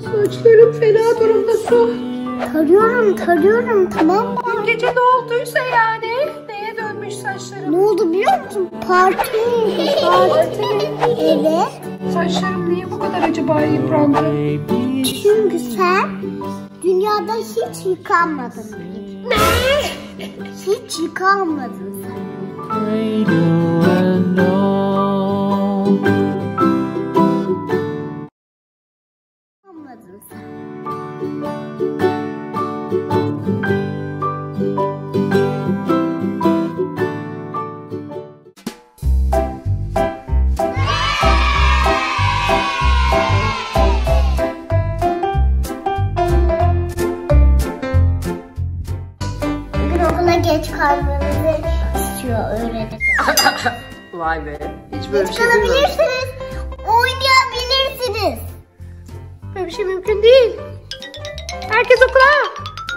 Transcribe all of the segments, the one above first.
Saçlarım fena durumda Su. Tarıyorum tamam mı? Dün gece ne olduysa yani. Neye dönmüş saçlarım? Ne oldu biliyor musun? Parti. Evet. Saçlarım niye bu kadar acaba yıprandı? Çünkü sen dünyada hiç yıkanmadın. Ne? Hiç yıkanmadın sen. Yıkanmadın sen. Bugün okula geç kalmanızı istiyor öğretmen. Vay be. Hiç böyle bir Geç şey duymamıştım. kalabilirsiniz. Oynayabilirsiniz. Böyle bir şey mümkün değil. Herkes okula.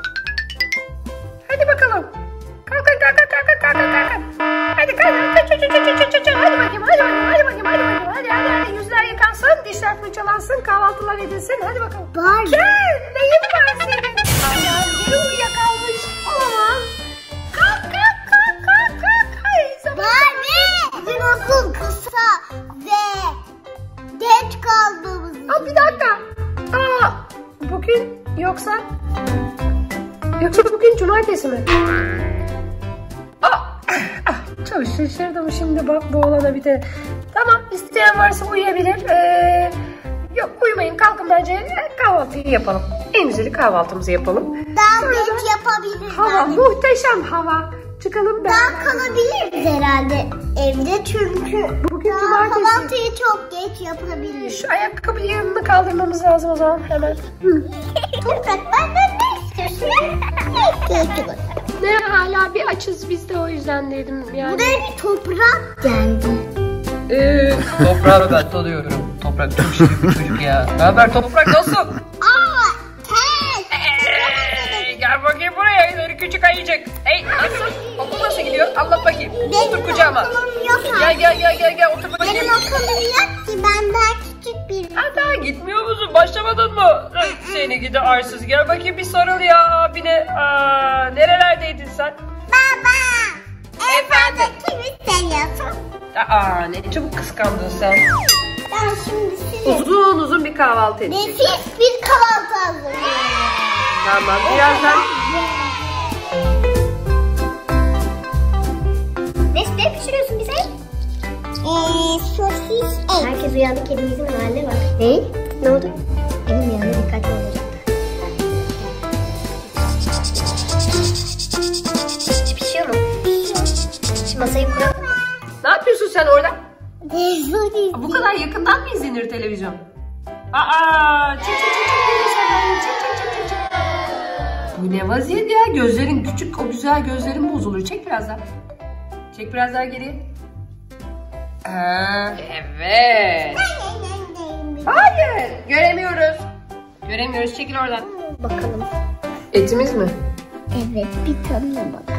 Hadi bakalım. Kalkın. Hadi kalkın. Hadi bakayım. Hadi. Yüzler yıkansın, dişler fırçalansın, kahvaltılar edilsin. Hadi bakalım. Barbie. Gel. Neyin var senin? Yürü uyuyakalmış. Olamaz. Kalk. Ay, zaman. Barbie. Bugün okul kısa ve geç kaldığımız için. Aa, bir dakika. Bugün yoksa bugün cumartesi mi? Çok şaşırdım şimdi bak bu olana bir de. Tamam, isteyen varsa uyuyabilir. Yok uyumayın, kalkın bence kahvaltıyı yapalım. En güzeli kahvaltımızı yapalım. Daha Sonra geç yapabiliriz. hava muhteşem hava. Çıkalım Daha kalabiliriz herhalde evde çünkü Bugün daha cumartesi. kahvaltıyı çok geç yapabiliriz. Şu ayakkabı yanını kaldırmamız lazım o zaman hemen. Toprak benden ne istiyorsun? Ne istiyorsun? Ne hala bir açız biz de o yüzden dedim yani. Buraya bir toprak geldi. Toprağa ben tanıyorum. Toprak çok şirin bir çocuk ya. Ne haber Toprak, nasılsın? Gel bakayım buraya, seni küçük ayıcık. Hey, nasıl? Okul nasıl gidiyor? Anlat bakayım. Otur kucağıma. Gel otur bakayım. Benim okulum yok ki ben daha küçük bir. Ha, daha gitmiyor musun? Başlamadın mı? Seni gidi arsız. Gel bakayım bir sarıl ya abine. Nerelerdeydin sen? Baba. Efendim? Kimi seviyorsun? Ne çabuk kıskandın sen. Ben şimdi size Uzun bir kahvaltı edeceğiz. nefis bir kahvaltı hazırlıyorum. Tamam, birazdan. Ne pişiriyorsun bize? Sosis et. Herkes uyandı, kedimizin haline bak. Ne oldu? Elim yandı, dikkatli olacak. Pişiyor mu? Şu masayı kuralım. Ne yapıyorsun sen orada? Sosis. Bu kadar yakından mı izlenir televizyon? Çık. Bu ne vaziyet ya? Gözlerin küçük, o güzel gözlerin bozulur. Çek biraz daha. Çek biraz daha geriye. Evet. Hayır. Göremiyoruz. Çekil oradan. Bakalım. Etimiz mi? Evet, bir tadına bak.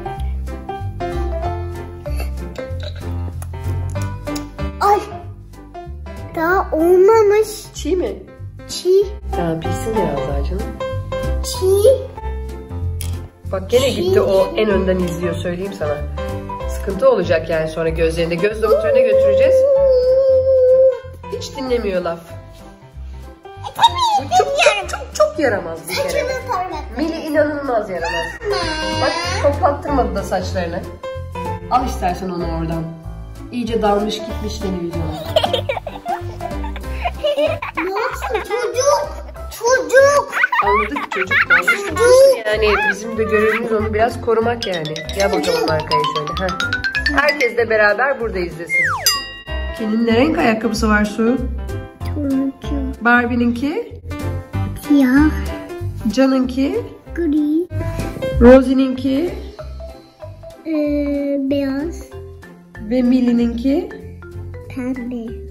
Ay. Daha olmamış. Çiğ mi? Çiğ. Tamam, pişsin biraz daha canım. Çiğ. Bak gene gitti o en önden izliyor, söyleyeyim sana. Sıkıntı olacak yani sonra gözlerinde. Göz doktoruna götüreceğiz. Hiç dinlemiyor laf. Bu çok yaramaz bir kere. Saçını parmak. Mili inanılmaz yaramaz. Bak toplattırmadı da saçlarını. Al istersen onu oradan. İyice dalmış gitmiş televizyona. Ne olsun çocuk. Anladık, çocuk dalmış gitmiş. Yani bizim de görevimiz onu biraz korumak yani. Gel bakalım arkaya şöyle. Heh. Herkes de beraber burada izlesin. Kimin ne renk ayakkabısı var Su? Turuncu. Barbie'ninki, Siyah. Can'ınki, Gri. Rosie'ninki Beyaz. ve Milli'ninki. Pembe.